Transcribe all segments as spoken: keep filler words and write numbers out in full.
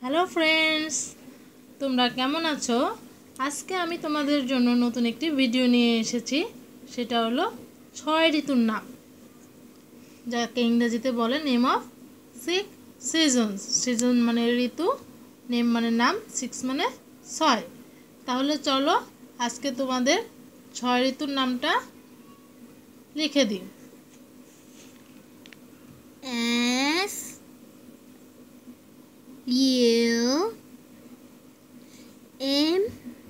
Hello friends, তোমরা কেমন আছো? আজকে আমি তোমাদের জন্য নতুন একটি ভিডিও নিয়ে এসেছি। সেটা হলো ছয় ঋতুর নাম, যাকে ইংরেজিতে বলে name of six seasons. Season মানে ঋতু, নেম মানে নাম, সিক্স মানে ছয়। তাহলে চলো আজকে তোমাদের ছয় ঋতুর নামটা লিখে দিই। S U M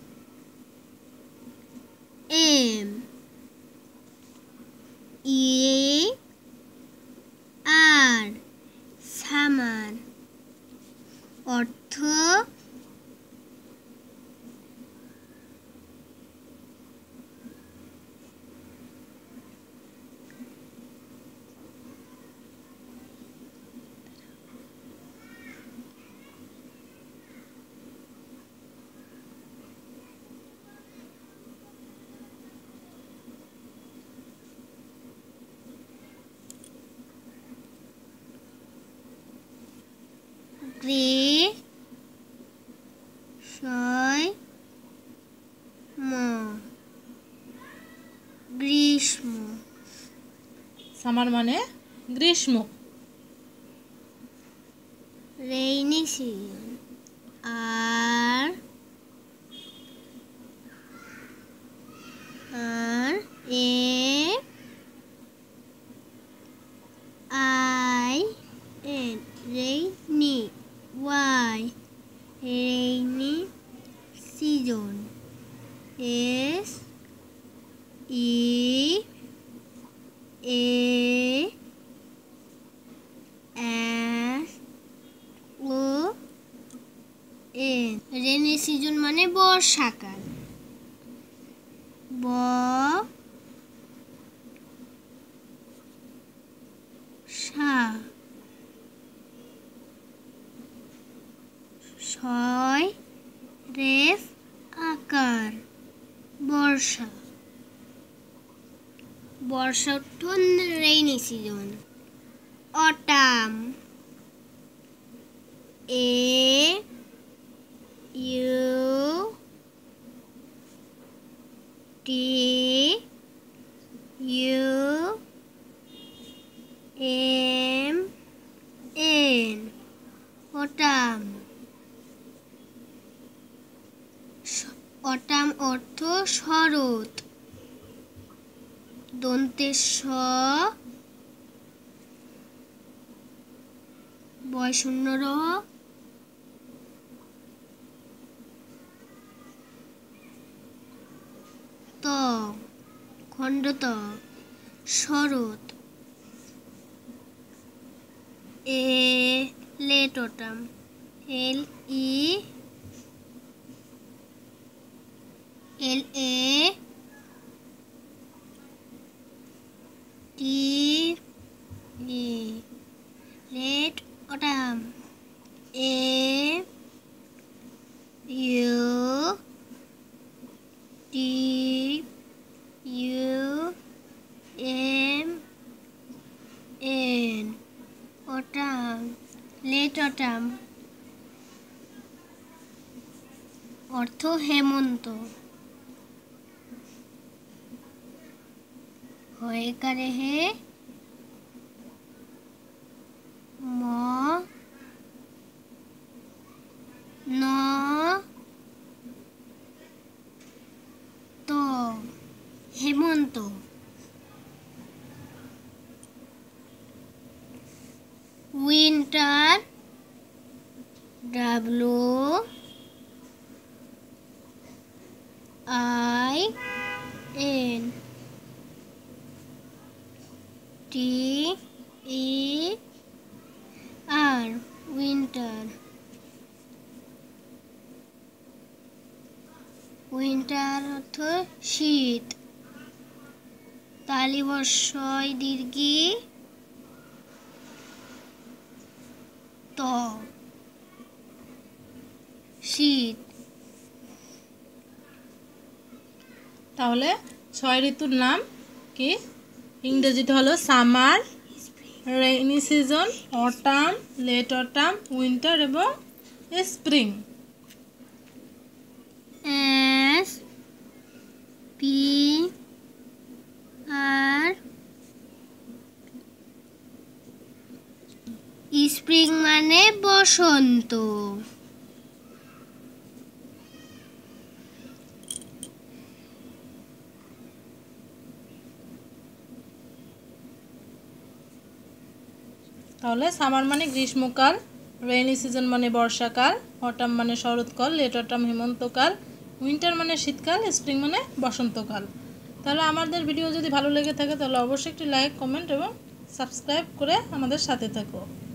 M E R Summer অর্থ গ্রীষ্ম গ্রীষ্ম সামার মানে গ্রীষ্ম। রেইনি সিজন আর R A I N rainy Y rainy season S E A S O N rainy season মানে বর্ষাকাল। ব সা ছয় রেফ আকার বর্ষা। বর্ষা অর্থ rainy season. Autumn A U T U M N autumn. Autumn অর্থ শরৎ। দন্তে স বয় শূন্য র ত খণ্ড ত শরৎ। A late autumn L E L A T E late autumn. A U T U M N autumn late autumn অর্থ হেমন্ত। হয়ে কারে হে ম ন তো হেমন্ত। Winter W I N T E R winter. Winter অর্থ শীত। তালিবর্ষয় দীর্ঘি ত শীত। তাহলে ছয় ঋতুর নাম কি? ইংরেজিতে হলো summer, rainy season, autumn, late autumn, winter এবং spring. S P R spring মানে বসন্ত। তাহলে সামার মানে গ্রীষ্মকাল, রেইনি সিজন মানে বর্ষাকাল, অটাম মানে শরৎকাল, লেট অটাম হেমন্তকাল, উইন্টার মানে শীতকাল, স্প্রিং মানে বসন্তকাল। তাহলে আমাদের ভিডিও যদি ভালো লেগে থাকে তাহলে অবশ্যই একটি লাইক, কমেন্ট এবং সাবস্ক্রাইব করে আমাদের সাথে থাকো।